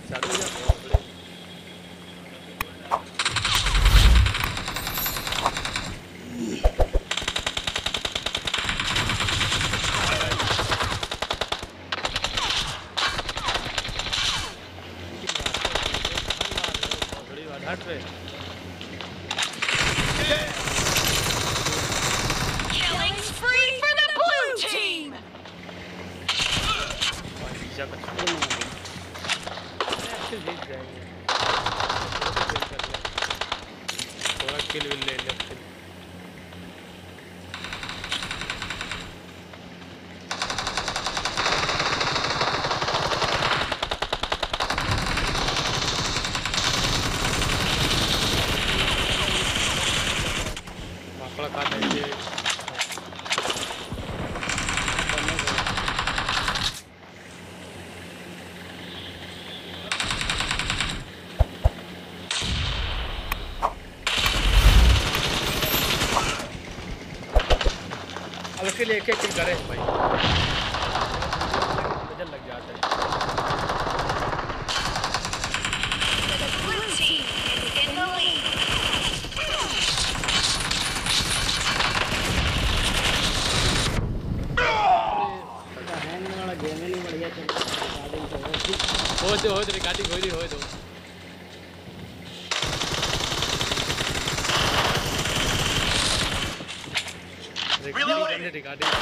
चालू जा हट रहे Killing spree for the blue team. जीत जाएंगे थोड़ा किल विल ले लेते माकड़ा काट देंगे अब इसके लिए एक किल करें भाई वजन लग जाता है The blue team is in the lead. हो दो रिकॉर्डिंग हो रही हो दो रिकॉर्डिंग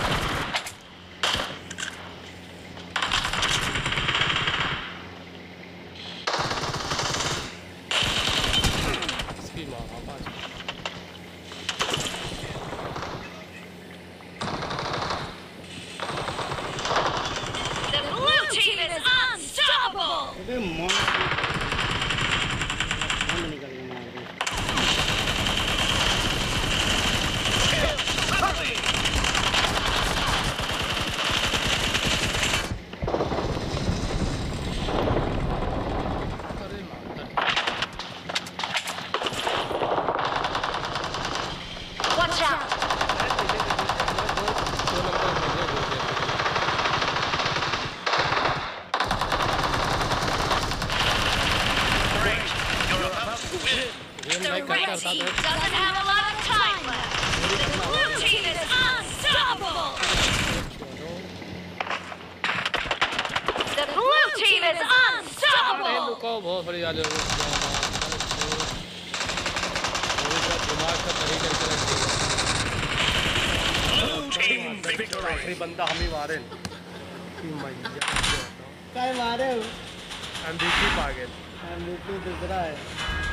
इसकी माँ आवाज The blue team is unstoppable. अरे माता Watch out. The red team doesn't have a lot of time left. The blue team is unstoppable. The blue team is unstoppable. बहुत बड़ी वाले दिमाग का तरीका आखिरी बंदा हम ही मारे काय मारे MVP पागल MVP दूसरा है